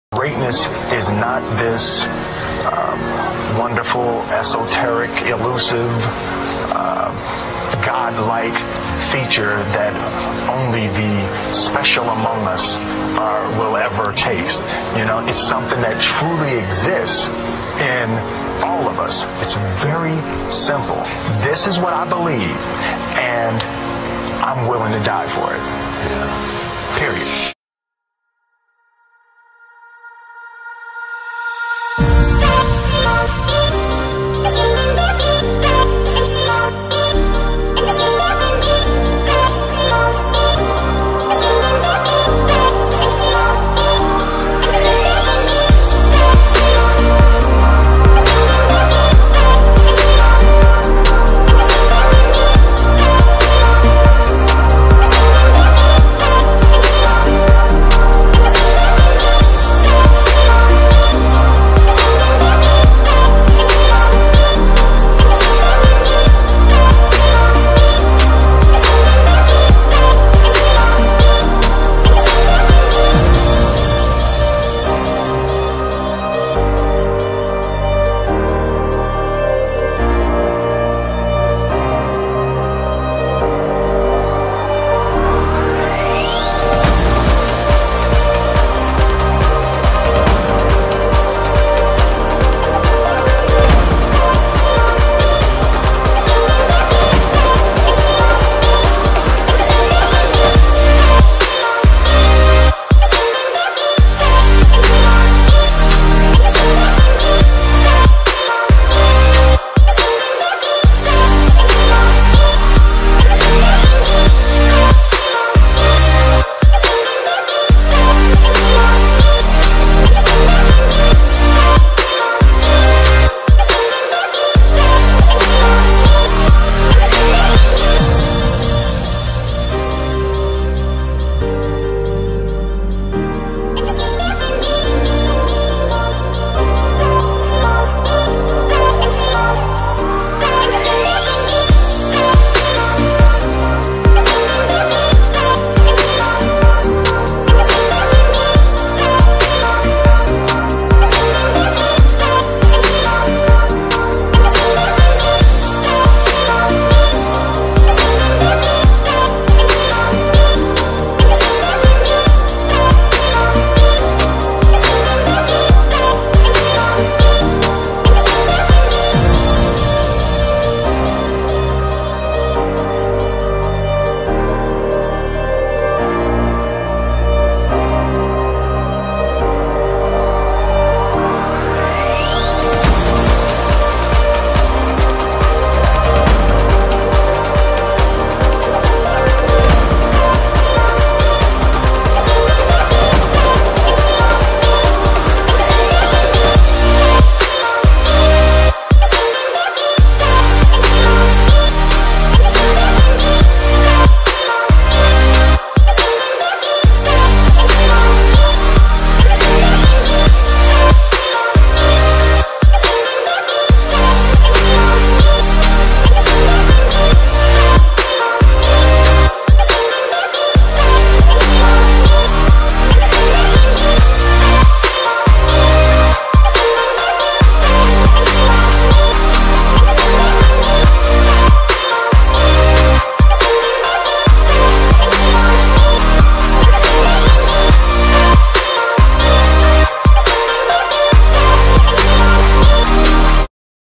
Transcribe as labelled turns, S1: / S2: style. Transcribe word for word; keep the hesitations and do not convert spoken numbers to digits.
S1: Greatness is not this um, wonderful, esoteric, elusive, uh, God-like feature that only the special among us are, will ever taste. You know, it's something that truly exists in all of us. It's very simple. This is what I believe, and I'm willing to die for it.
S2: Yeah.
S1: Period.